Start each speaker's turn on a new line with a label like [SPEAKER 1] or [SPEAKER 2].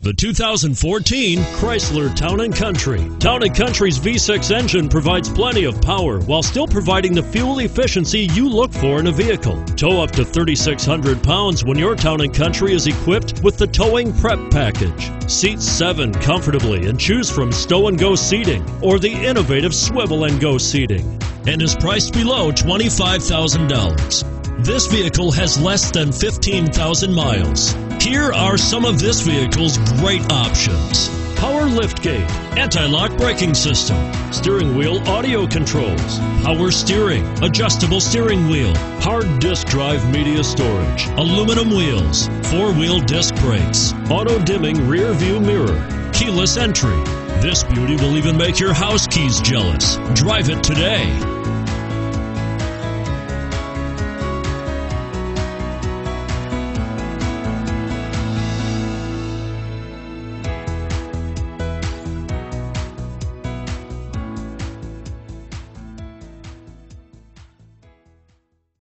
[SPEAKER 1] The 2014 Chrysler Town & Country. Town & Country's V6 engine provides plenty of power while still providing the fuel efficiency you look for in a vehicle. Tow up to 3,600 pounds when your Town & Country is equipped with the Towing Prep Package. Seat 7 comfortably and choose from stow and go seating or the innovative swivel and go seating, and is priced below $25,000. This vehicle has less than 15,000 miles. Here are some of this vehicle's great options: power liftgate, anti-lock braking system, steering wheel audio controls, power steering, adjustable steering wheel, hard disk drive media storage, aluminum wheels, four-wheel disc brakes, auto-dimming rear view mirror, keyless entry. This beauty will even make your house keys jealous. Drive it today.